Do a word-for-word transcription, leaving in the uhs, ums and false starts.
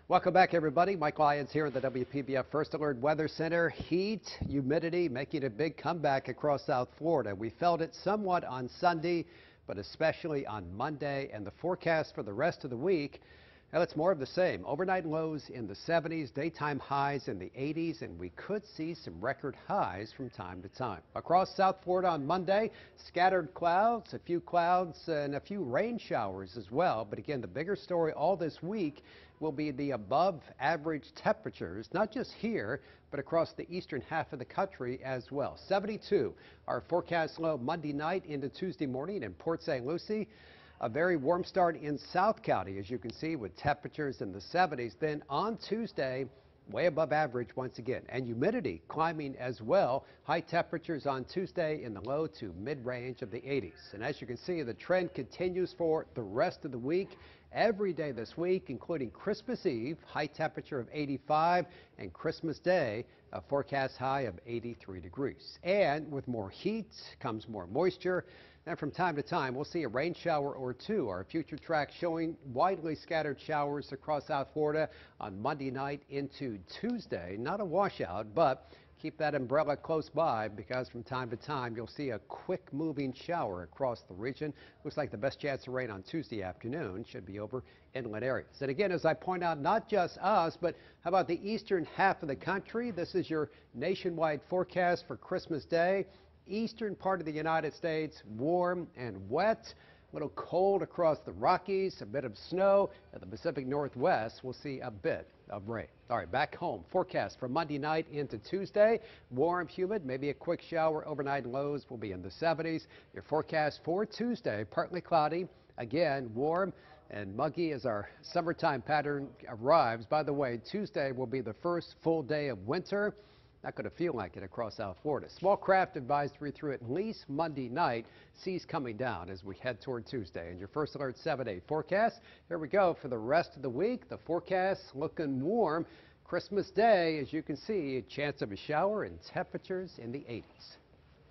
Welcome back, everybody. Mike Lyons here at the W P B F First Alert Weather Center. Heat, humidity making a big comeback across South Florida. We felt it somewhat on Sunday, but especially on Monday, and the forecast for the rest of the week, well, it's more of the same. Overnight lows in the seventies, daytime highs in the eighties, and we could see some record highs from time to time. Across South Florida on Monday, scattered clouds, a few clouds, and a few rain showers as well. But again, the bigger story all this week will be the above average temperatures, not just here, but across the eastern half of the country as well. seventy-two, our forecast low Monday night into Tuesday morning in Port Saint Lucie. A very warm start in South County, as you can see, with temperatures in the seventies. Then on Tuesday, way above average once again, and humidity climbing as well. High temperatures on Tuesday in the low to mid-range of the eighties. And as you can see, the trend continues for the rest of the week. Every day this week, including Christmas Eve, high temperature of eighty-five, and Christmas Day, a forecast high of eighty-three degrees. And with more heat comes more moisture. And from time to time, we'll see a rain shower or two. Our future track showing widely scattered showers across South Florida on Monday night into Tuesday. Not a washout, but keep that umbrella close by, because from time to time you'll see a quick moving shower across the region. Looks like the best chance of rain on Tuesday afternoon should be over inland areas. And again, as I point out, not just us, but how about the eastern half of the country? This is your nationwide forecast for Christmas Day. Eastern part of the United States, warm and wet. A little cold across the Rockies, a bit of snow. At the Pacific Northwest, we'll see a bit of rain. All right, back home. Forecast for Monday night into Tuesday. Warm, humid, maybe a quick shower. Overnight lows will be in the seventies. Your forecast for Tuesday, partly cloudy. Again, warm and muggy as our summertime pattern arrives. By the way, Tuesday will be the first full day of winter. Not going to feel like it across South Florida. Small craft advisory through at least Monday night. Seas coming down as we head toward Tuesday. And your First Alert seven day forecast. Here we go for the rest of the week. The forecast looking warm. Christmas Day, as you can see, a chance of a shower and temperatures in the eighties.